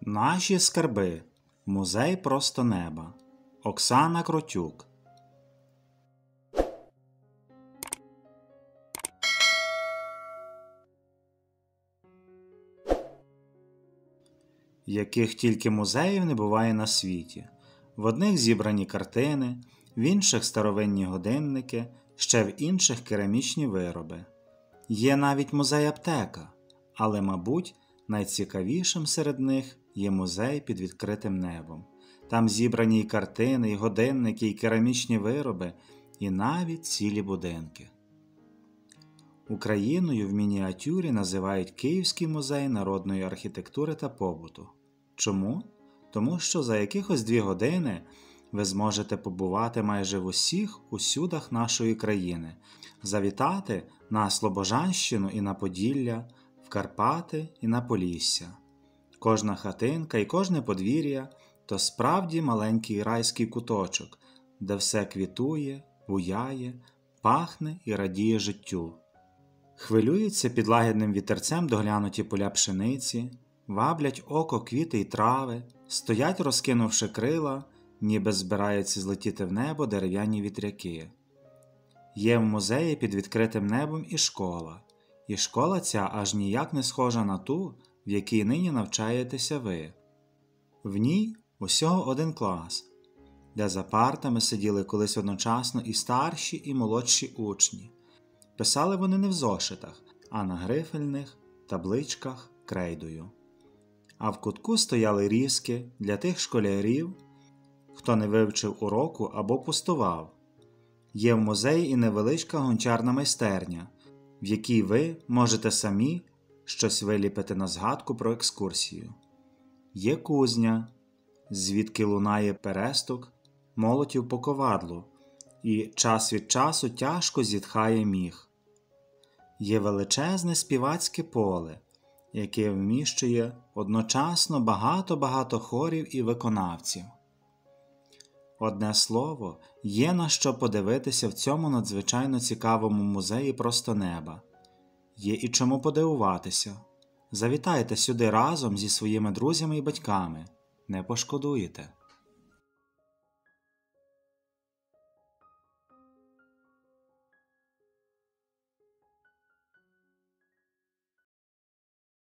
Наші скарби. Музей просто неба. Оксана Кротюк. Яких тільки музеїв не буває на світі. В одних зібрані картини, в інших старовинні годинники, ще в інших керамічні вироби. Є навіть музей-аптека, але, мабуть, найцікавішим серед них є музей під відкритим небом. Там зібрані і картини, і годинники, і керамічні вироби, і навіть цілі будинки. Україною в мініатюрі називають Київський музей народної архітектури та побуту. Чому? Тому що за якихось 2 години ви зможете побувати майже в усіх усюдах нашої країни, завітати на Слобожанщину і на Поділля, в Карпати і на Полісся. Кожна хатинка і кожне подвір'я – то справді маленький райський куточок, де все квітує, буяє, пахне і радіє життю. Хвилюються під лагідним вітерцем доглянуті поля пшениці, ваблять око квіти й трави, стоять, розкинувши крила, ніби збираються злетіти в небо дерев'яні вітряки. Є в музеї під відкритим небом і школа. І школа ця аж ніяк не схожа на ту, в якій нині навчаєтеся ви. В ній усього 1 клас, де за партами сиділи колись одночасно і старші, і молодші учні. Писали вони не в зошитах, а на грифельних табличках крейдою. А в кутку стояли різки для тих школярів, хто не вивчив уроку або пустував. Є в музеї і невеличка гончарна майстерня, в якій ви можете самі щось виліпити на згадку про екскурсію. Є кузня, звідки лунає перестук молотів по ковадлу, і час від часу тяжко зітхає міх. Є величезне співацьке поле, яке вміщує одночасно багато-багато хорів і виконавців. Одне слово, є на що подивитися в цьому надзвичайно цікавому музеї просто неба. Є і чому подивуватися. Завітайте сюди разом зі своїми друзями і батьками. Не пошкодуєте.